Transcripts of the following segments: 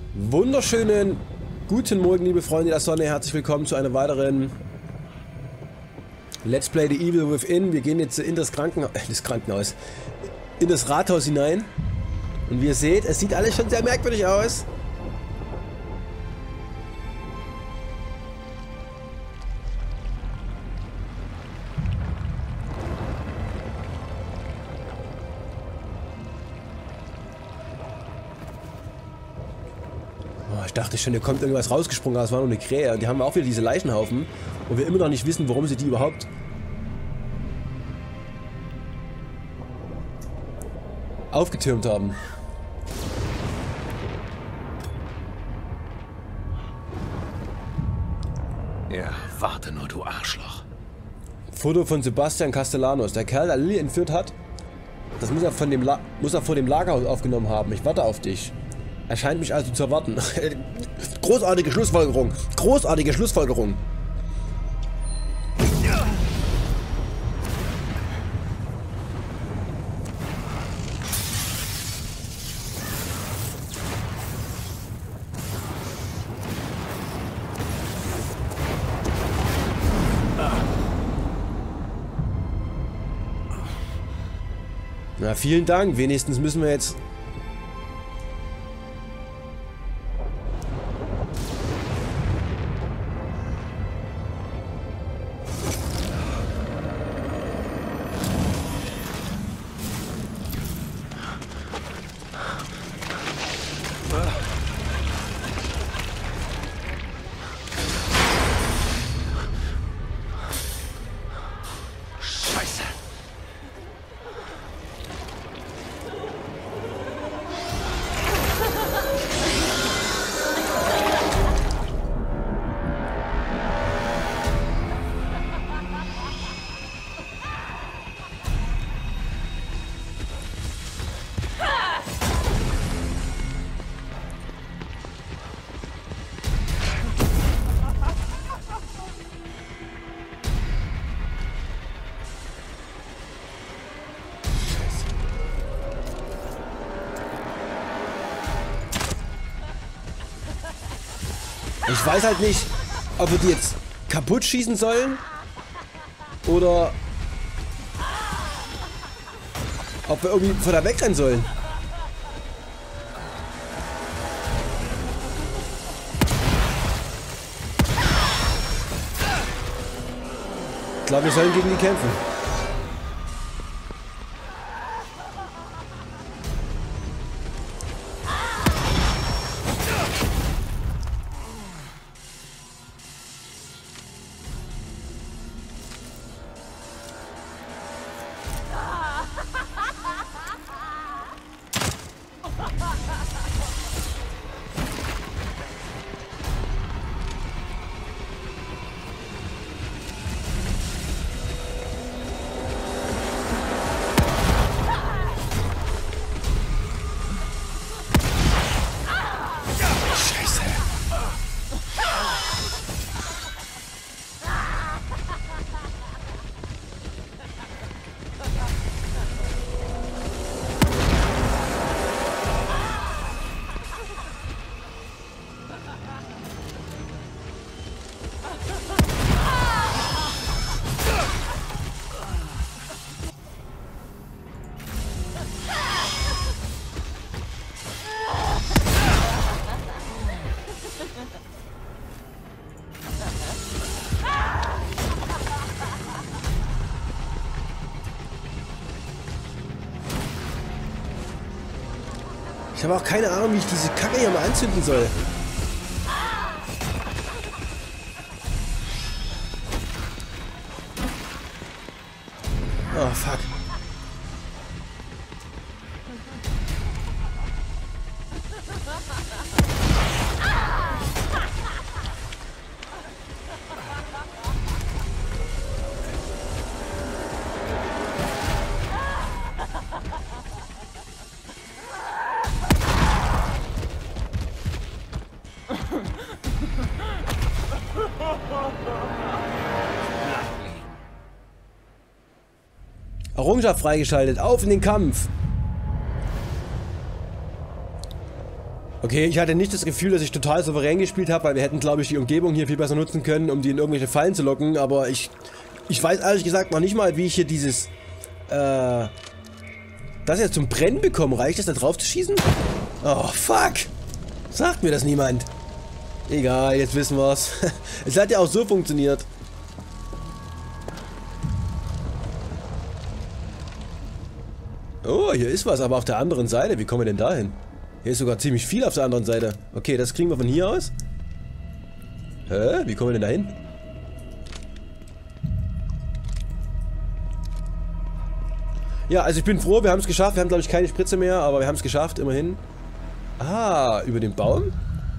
Wunderschönen guten Morgen, liebe Freunde der Sonne. Herzlich willkommen zu einer weiteren Let's Play The Evil Within. Wir gehen jetzt in das Krankenhaus, in das Rathaus hinein. Und wie ihr seht, es sieht alles schon sehr merkwürdig aus. Ich dachte schon, hier kommt irgendwas rausgesprungen, aber es war nur eine Krähe. Und die haben auch wieder diese Leichenhaufen. Und wir immer noch nicht wissen, warum sie die überhaupt aufgetürmt haben. Ja, warte nur, du Arschloch. Foto von Sebastian Castellanos. Der Kerl, der Lilly entführt hat, das muss er vor dem Lagerhaus aufgenommen haben. Ich warte auf dich. Er scheint mich also zu erwarten. Großartige Schlussfolgerung. Großartige Schlussfolgerung. Na, vielen Dank. Wenigstens müssen wir jetzt... Ich weiß halt nicht, ob wir die jetzt kaputt schießen sollen oder ob wir irgendwie von da wegrennen sollen. Ich glaube, wir sollen gegen die kämpfen. Ich habe auch keine Ahnung, wie ich diese Kacke hier mal anzünden soll. Oh, fuck. Errungenschaft freigeschaltet. Auf in den Kampf. Okay, ich hatte nicht das Gefühl, dass ich total souverän gespielt habe, weil wir hätten, glaube ich, die Umgebung hier viel besser nutzen können, um die in irgendwelche Fallen zu locken, aber ich weiß ehrlich gesagt noch nicht mal, wie ich hier dieses, das jetzt zum Brennen bekomme. Reicht es, da drauf zu schießen? Oh, fuck! Sagt mir das niemand. Egal, jetzt wissen wir's. Es hat ja auch so funktioniert. Oh, hier ist was, aber auf der anderen Seite. Wie kommen wir denn da hin? Hier ist sogar ziemlich viel auf der anderen Seite. Okay, das kriegen wir von hier aus. Hä? Wie kommen wir denn da hin? Ja, also ich bin froh, wir haben es geschafft. Wir haben, glaube ich, keine Spritze mehr, aber wir haben es geschafft, immerhin. Ah, über den Baum?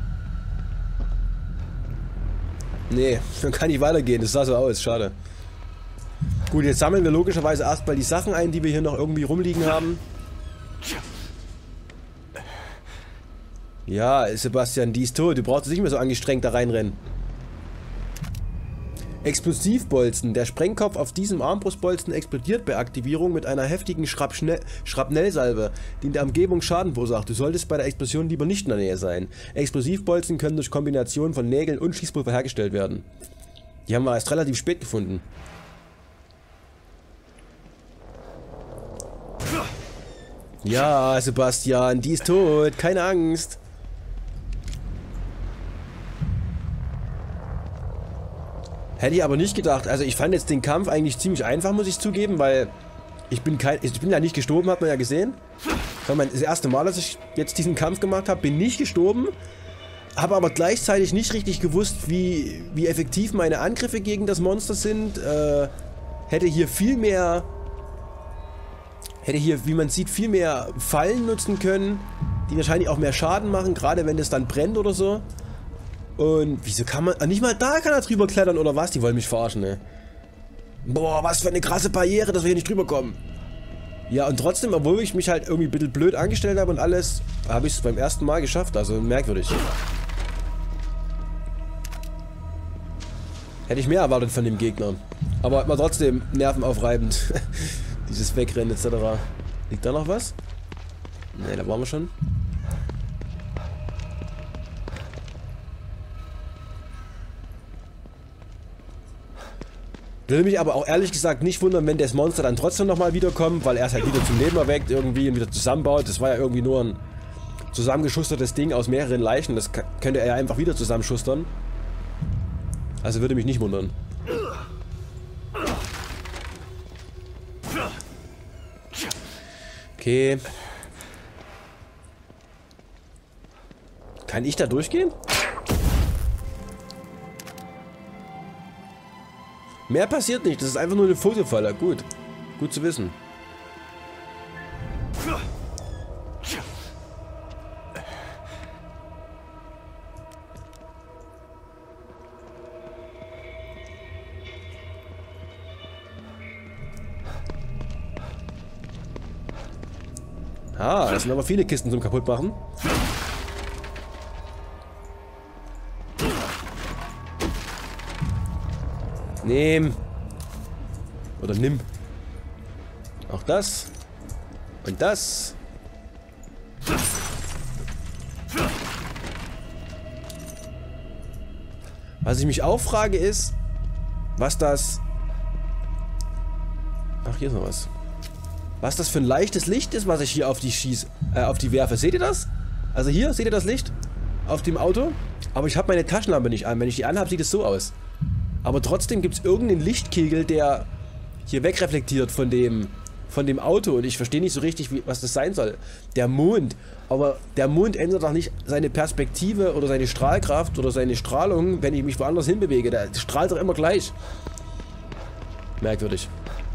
Nee, dann kann ich weitergehen. Das sah so aus. Schade. Gut, jetzt sammeln wir logischerweise erstmal die Sachen ein, die wir hier noch irgendwie rumliegen haben. Ja, Sebastian, die ist tot. Du brauchst nicht mehr so angestrengt da reinrennen. Explosivbolzen. Der Sprengkopf auf diesem Armbrustbolzen explodiert bei Aktivierung mit einer heftigen Schrapnellsalve, die in der Umgebung Schaden verursacht. Du solltest bei der Explosion lieber nicht in der Nähe sein. Explosivbolzen können durch Kombination von Nägeln und Schießpulver hergestellt werden. Die haben wir erst relativ spät gefunden. Ja, Sebastian, die ist tot. Keine Angst. Hätte ich aber nicht gedacht. Also ich fand jetzt den Kampf eigentlich ziemlich einfach, muss ich zugeben, weil ich bin ja nicht gestorben, hat man ja gesehen. Das war das erste Mal, dass ich jetzt diesen Kampf gemacht habe, bin nicht gestorben. Habe aber gleichzeitig nicht richtig gewusst, wie effektiv meine Angriffe gegen das Monster sind. Hätte hier, wie man sieht, viel mehr Fallen nutzen können, die wahrscheinlich auch mehr Schaden machen, gerade wenn es dann brennt oder so. Und wieso kann man... Nicht mal da kann er drüber klettern oder was? Die wollen mich verarschen, ne? Boah, was für eine krasse Barriere, dass wir hier nicht drüber kommen. Ja, und trotzdem, obwohl ich mich halt irgendwie ein bisschen blöd angestellt habe und alles, habe ich es beim ersten Mal geschafft. Also merkwürdig. Hätte ich mehr erwartet von dem Gegner. Aber war trotzdem nervenaufreibend. Dieses Wegrennen etc. Liegt da noch was? Ne, da waren wir schon. Würde mich aber auch ehrlich gesagt nicht wundern, wenn das Monster dann trotzdem nochmal wiederkommt, weil er es halt wieder zum Leben erweckt irgendwie und wieder zusammenbaut. Das war ja irgendwie nur ein zusammengeschustertes Ding aus mehreren Leichen. Das könnte er ja einfach wieder zusammenschustern. Also würde mich nicht wundern. Okay. Kann ich da durchgehen? Mehr passiert nicht, das ist einfach nur eine Fotofalle. Gut. Gut zu wissen. Ah, das sind aber viele Kisten zum Kaputtmachen. Nehm. Oder nimm. Auch das. Und das. Was ich mich auch frage ist, was das... Ach, hier ist noch was. Was das für ein leichtes Licht ist, was ich hier auf die werfe. Seht ihr das? Also hier, seht ihr das Licht? Auf dem Auto? Aber ich habe meine Taschenlampe nicht an. Wenn ich die anhabe, sieht es so aus. Aber trotzdem gibt es irgendeinen Lichtkegel, der hier wegreflektiert von dem Auto. Und ich verstehe nicht so richtig, was das sein soll. Der Mond. Aber der Mond ändert doch nicht seine Perspektive oder seine Strahlkraft oder seine Strahlung, wenn ich mich woanders hinbewege. Der strahlt doch immer gleich. Merkwürdig.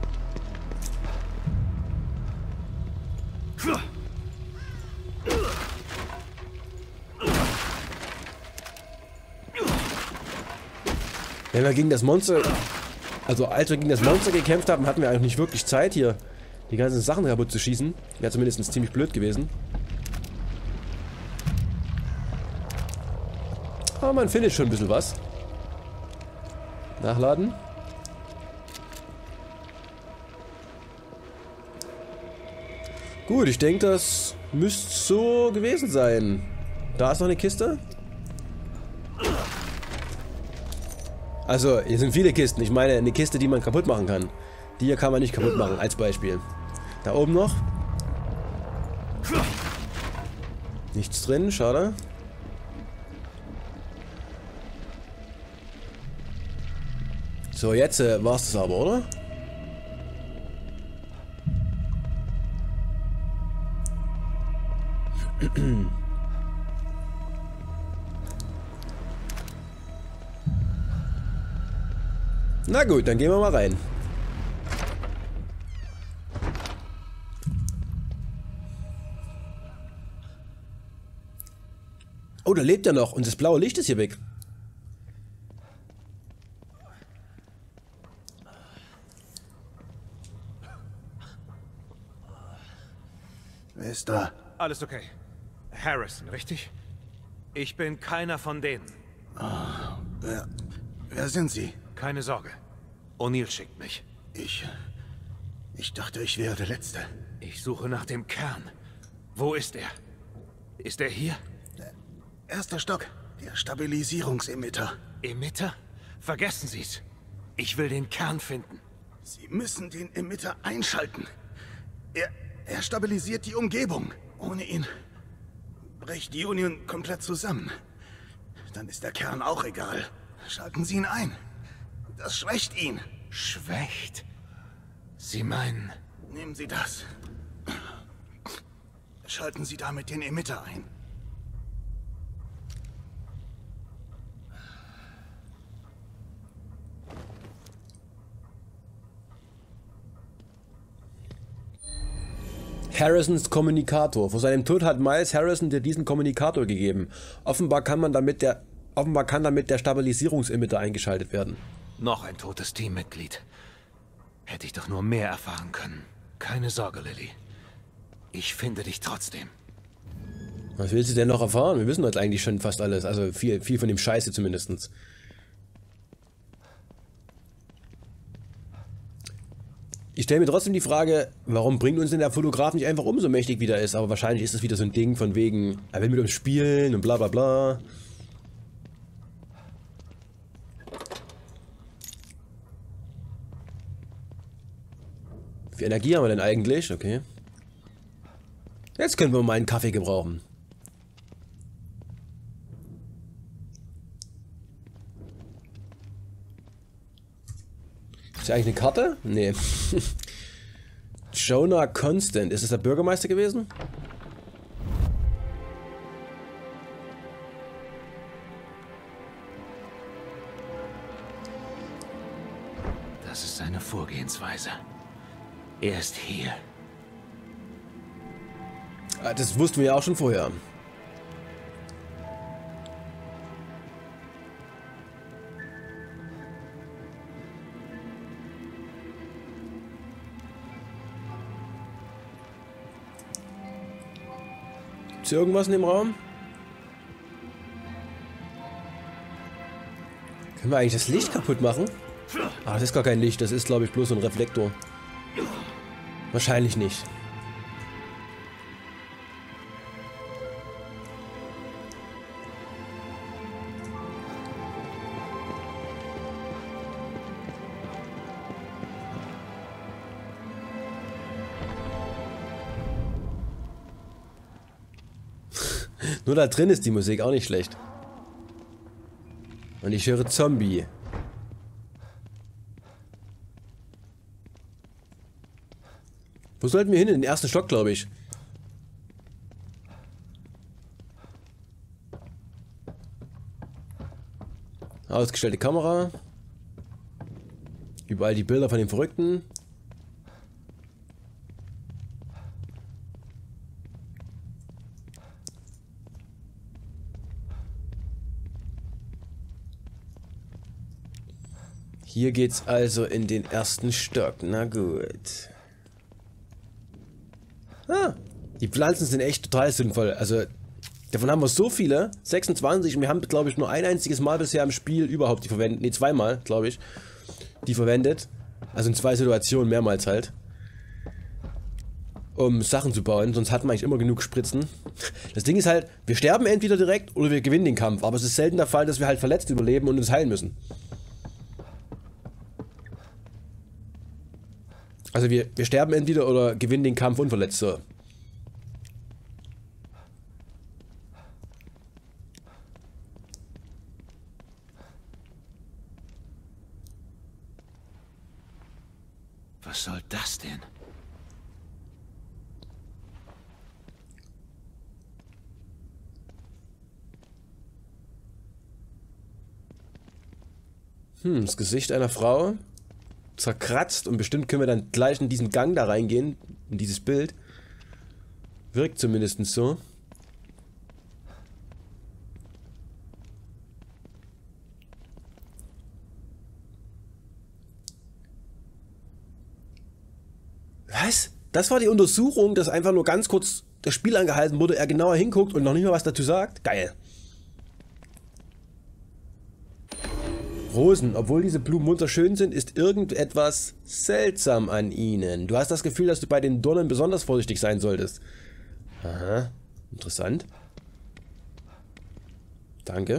Wenn wir gegen das Monster, also als wir gegen das Monster gekämpft haben, hatten wir eigentlich nicht wirklich Zeit hier die ganzen Sachen kaputt zu schießen. Wäre zumindest ziemlich blöd gewesen. Aber man findet schon ein bisschen was. Nachladen. Gut, ich denke, das müsste so gewesen sein. Da ist noch eine Kiste. Also, hier sind viele Kisten. Ich meine, eine Kiste, die man kaputt machen kann. Die hier kann man nicht kaputt machen, als Beispiel. Da oben noch. Nichts drin, schade. So, jetzt war's das aber, oder? Na gut, dann gehen wir mal rein. Oh, da lebt er noch und das blaue Licht ist hier weg. Wer ist da? Alles okay. Harrison, richtig? Ich bin keiner von denen. Wer sind Sie? Keine Sorge. O'Neill schickt mich. Ich dachte, ich wäre der Letzte. Ich suche nach dem Kern. Wo ist er? Ist er hier? Erster Stock. Der Stabilisierungsemitter. Emitter? Vergessen Sie's. Ich will den Kern finden. Sie müssen den Emitter einschalten. Er stabilisiert die Umgebung. Ohne ihn bricht die Union komplett zusammen. Dann ist der Kern auch egal. Schalten Sie ihn ein. Das schwächt ihn. Schwächt? Sie meinen... Nehmen Sie das. Schalten Sie damit den Emitter ein. Harrisons Kommunikator. Vor seinem Tod hat Miles Harrison dir diesen Kommunikator gegeben. Offenbar kann damit der Stabilisierungsemitter eingeschaltet werden. Noch ein totes Teammitglied. Hätte ich doch nur mehr erfahren können. Keine Sorge, Lily. Ich finde dich trotzdem. Was willst du denn noch erfahren? Wir wissen heute eigentlich schon fast alles. Also viel von dem Scheiße zumindest. Ich stelle mir trotzdem die Frage, warum bringt uns denn der Fotograf nicht einfach um, so mächtig wie er ist? Aber wahrscheinlich ist es wieder so ein Ding von wegen, er will mit uns spielen und bla bla bla. Wie viel Energie haben wir denn eigentlich? Okay. Jetzt können wir mal einen Kaffee gebrauchen. Ist ja eigentlich eine Karte? Nee. Jonah Constant. Ist es der Bürgermeister gewesen? Das ist seine Vorgehensweise. Er ist hier. Das wussten wir ja auch schon vorher. Gibt's hier irgendwas in dem Raum? Können wir eigentlich das Licht kaputt machen? Ah, das ist gar kein Licht, das ist, glaube ich, bloß so ein Reflektor. Wahrscheinlich nicht. Nur da drin ist die Musik auch nicht schlecht. Und ich höre Zombie. Wo sollten wir hin? In den ersten Stock, glaube ich. Ausgestellte Kamera. Überall die Bilder von den Verrückten. Hier geht's also in den ersten Stock. Na gut. Ah, die Pflanzen sind echt total sinnvoll. Also, davon haben wir so viele. 26 und wir haben, glaube ich, nur ein einziges Mal bisher im Spiel überhaupt die verwendet. Ne, zweimal, glaube ich. Die verwendet. Also in 2 Situationen, mehrmals halt. um Sachen zu bauen, sonst hat man eigentlich immer genug Spritzen. Das Ding ist halt, wir sterben entweder direkt oder wir gewinnen den Kampf, aber es ist selten der Fall, dass wir halt verletzt überleben und uns heilen müssen. Also wir sterben entweder oder gewinnen den Kampf unverletzt, so. Was soll das denn? Das Gesicht einer Frau. Zerkratzt und bestimmt können wir dann gleich in diesen Gang da reingehen. In dieses Bild. Wirkt zumindest so. Was? Das war die Untersuchung, dass einfach nur ganz kurz das Spiel angehalten wurde, er genauer hinguckt und noch nicht mal was dazu sagt? Geil. Rosen, obwohl diese Blumen wunderschön sind, ist irgendetwas seltsam an ihnen. Du hast das Gefühl, dass du bei den Dornen besonders vorsichtig sein solltest. Aha, interessant. Danke.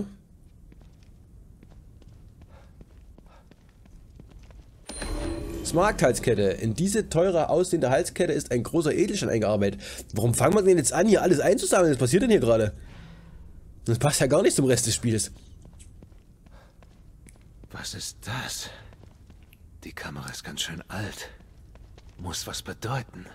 Smaragd-Halskette. In diese teure aussehende Halskette ist ein großer Edelstein eingearbeitet. Warum fangen wir denn jetzt an, hier alles einzusammeln? Was passiert denn hier gerade? Das passt ja gar nicht zum Rest des Spiels. Was ist das? Die Kamera ist ganz schön alt. Muss was bedeuten.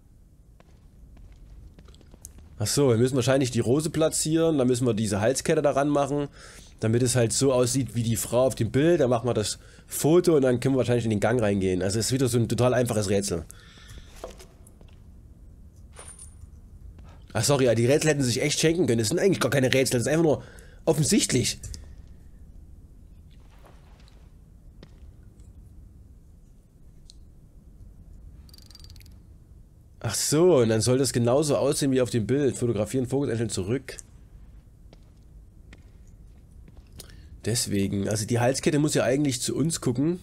Ach so, wir müssen wahrscheinlich die Rose platzieren, dann müssen wir diese Halskette daran machen, damit es halt so aussieht wie die Frau auf dem Bild. Dann machen wir das Foto und dann können wir wahrscheinlich in den Gang reingehen. Also es ist wieder so ein total einfaches Rätsel. Ach sorry, die Rätsel hätten sich echt schenken können. Das sind eigentlich gar keine Rätsel, das ist einfach nur offensichtlich. Ach so, und dann soll das genauso aussehen wie auf dem Bild. Fotografieren, Fokus einstellen, zurück. Deswegen, also die Halskette muss ja eigentlich zu uns gucken.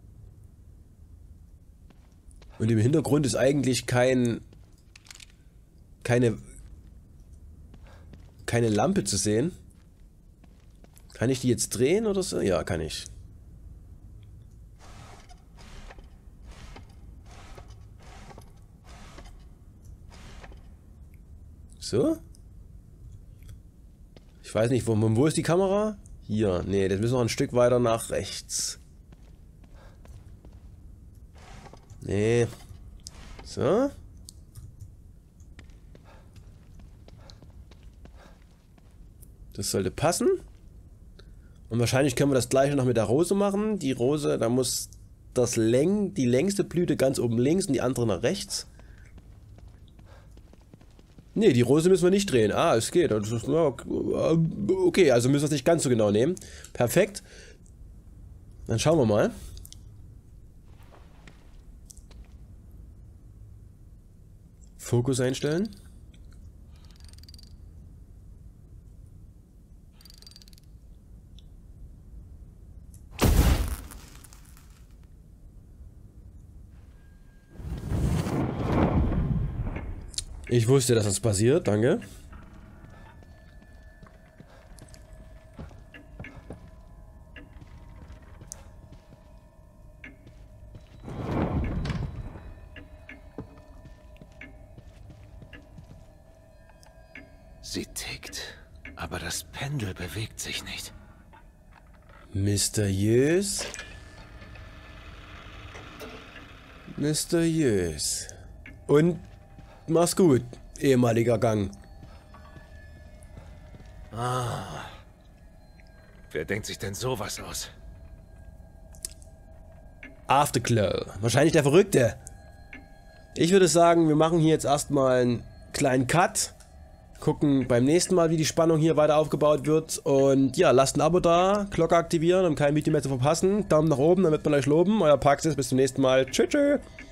Und im Hintergrund ist eigentlich keine Lampe zu sehen. Kann ich die jetzt drehen oder so? Ja, kann ich. So? Ich weiß nicht, wo ist die Kamera? Hier, nee, das müssen wir noch ein Stück weiter nach rechts. Nee. So. Das sollte passen. Und wahrscheinlich können wir das gleiche noch mit der Rose machen. Die Rose, da muss die längste Blüte ganz oben links und die andere nach rechts. Ne, die Rose müssen wir nicht drehen. Ah, es geht. Das ist, okay, also müssen wir es nicht ganz so genau nehmen. Perfekt. Dann schauen wir mal. Fokus einstellen. Ich wusste, dass das passiert, danke. Sie tickt, aber das Pendel bewegt sich nicht. Mysteriös. Mysteriös. Und mach's gut, ehemaliger Gang. Ah. Wer denkt sich denn sowas aus? Afterglow. Wahrscheinlich der Verrückte. Ich würde sagen, wir machen hier jetzt erstmal einen kleinen Cut. Gucken beim nächsten Mal, wie die Spannung hier weiter aufgebaut wird. Und ja, lasst ein Abo da, Glocke aktivieren, um kein Video mehr zu verpassen. Daumen nach oben, damit wir euch loben. Euer Paxis, bis zum nächsten Mal. Tschüss, tschüss.